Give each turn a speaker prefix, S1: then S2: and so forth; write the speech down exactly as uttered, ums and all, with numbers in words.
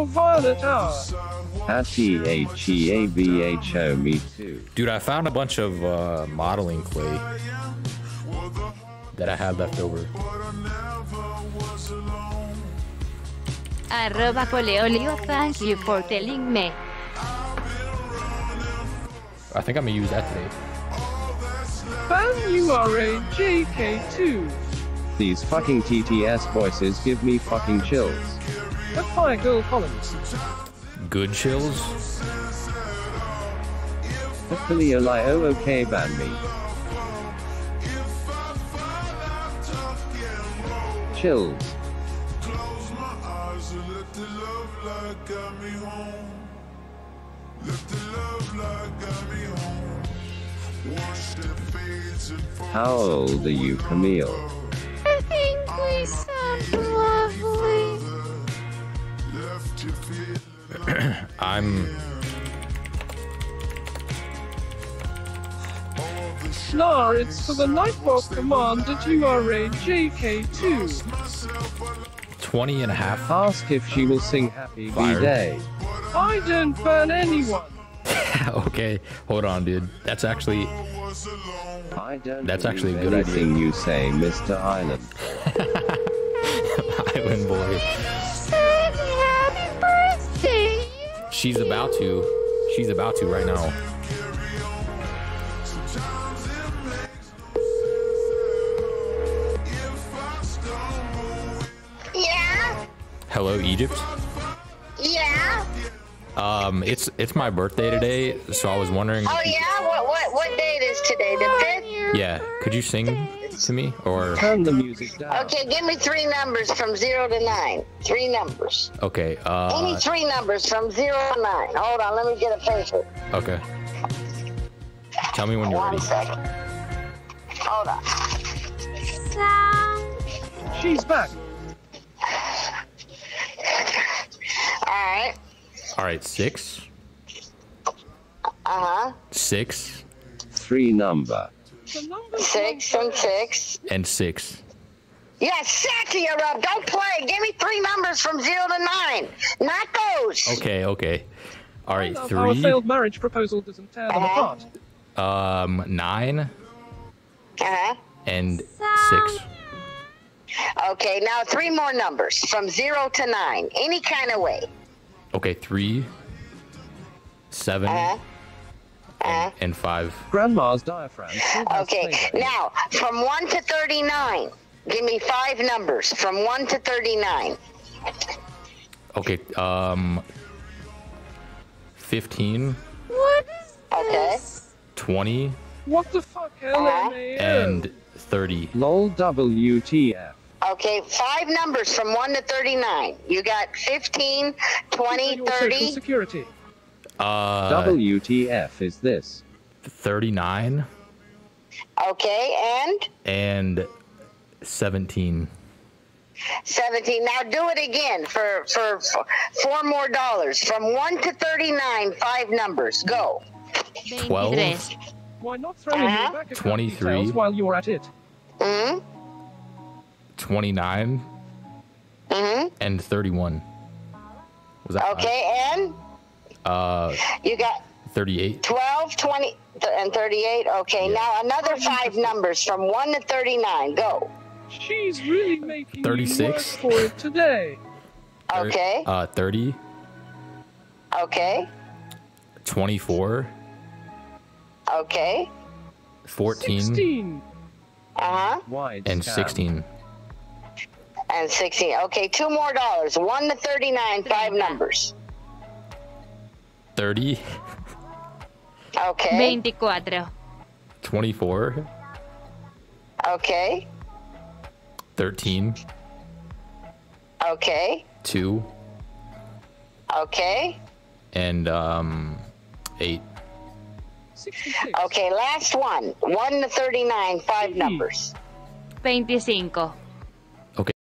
S1: violet hour.
S2: T H E A V H O, me too.
S3: Dude, I found a bunch of uh, modeling clay that I had left over.
S4: Arroba Coleolio, thank you for telling me.
S3: I think I'm gonna use that today.
S1: Fan, you are a J K two.
S2: These fucking T T S voices give me fucking chills.
S1: The Fire Girl Collins.
S3: Good chills?
S2: Filio OK ban me. Chills. How old are you, Camille?
S4: I think we sound lovely.
S3: I'm...
S1: Nah, it's for the Nightwalk command that you are a J K two.
S3: twenty and a half.
S2: Ask if she will sing Happy
S3: Fired.
S2: B-Day.
S1: I don't burn anyone.
S3: Okay, hold on, dude. That's actually...
S2: I don't
S3: That's actually a
S2: believe
S3: good idea.
S2: anything you say, Mister Island.
S3: Island boy.
S4: Say happy birthday.
S3: She's about to. She's about to right now.
S5: Yeah?
S3: Hello, Egypt.
S5: Yeah?
S3: Um, it's it's my birthday today, so I was wondering.
S5: Oh yeah? What what what date is today? The fifth?
S3: Yeah, could you sing to me or?
S2: Turn the music down.
S5: Okay, give me three numbers from zero to nine. Three numbers.
S3: Okay. Uh.
S5: Any three numbers from zero to nine. Hold on, let me get a paper.
S3: Okay. Tell me when you're
S5: One
S3: ready.
S5: second. Hold on.
S4: Sound.
S1: She's back.
S5: Alright.
S3: All right, six,
S5: Uh-huh.
S3: six,
S2: Three number.
S1: The number
S5: Six and six.
S3: and six.
S5: Yeah, shut you up. Don't play. Give me three numbers from zero to nine. Not those.
S3: Okay, okay. All right,
S1: Our
S3: three,
S1: failed marriage proposal doesn't tear them
S5: Uh-huh.
S1: apart.
S3: um, nine,
S5: Uh-huh.
S3: and six.
S5: Okay, now three more numbers from zero to nine. Any kind of way.
S3: Okay, three, seven,
S5: Uh-huh. Uh-huh.
S3: and five.
S2: Grandma's diaphragm. still has
S5: Okay,
S2: playback.
S5: now from one to thirty-nine. Give me five numbers from one to thirty-nine.
S3: Okay, um, fifteen,
S4: What is
S5: Okay.
S4: this?
S3: twenty,
S1: What the fuck, L M A O?
S3: and thirty.
S2: Lol W T F.
S5: Okay, five numbers from one to thirty-nine. You got fifteen, twenty,
S1: Your social
S5: thirty.
S1: security.
S3: Uh,
S2: W T F is this?
S3: thirty-nine
S5: Okay, and
S3: and seventeen.
S5: seventeen. Now do it again for, for, for four more dollars. From one to thirty-nine, five numbers. Go.
S3: Twelve.
S4: twenty-three.
S1: Why not throw in your
S5: Uh-huh.
S1: bank account
S3: twenty-three.
S1: details while you're at it?
S5: Mm-hmm.
S3: twenty-nine,
S5: Mm-hmm.
S3: and thirty-one. Was that
S5: Okay, and
S3: Uh,
S5: you got
S3: thirty-eight.
S5: twelve, twenty, th- and thirty-eight. Okay, now another five numbers from one to thirty-nine. Go.
S1: She's really making
S3: thirty-six.
S1: me work for it today.
S3: Thir-
S5: Okay.
S3: Uh, thirty,
S5: Okay.
S3: twenty-four,
S5: Okay.
S3: fourteen,
S1: sixteen.
S5: Uh-huh.
S2: Wide
S3: and
S2: scam.
S3: sixteen.
S5: And sixteen. Okay, two more dollars. one to thirty-nine, five numbers.
S3: thirty,
S5: Okay.
S4: twenty-four.
S3: twenty-four,
S5: Okay.
S3: thirteen,
S5: Okay.
S3: two,
S5: Okay.
S3: and um, eight.
S1: sixty-six.
S5: Okay, last one. one to thirty-nine, five
S1: Hmm.
S5: numbers.
S4: twenty-five.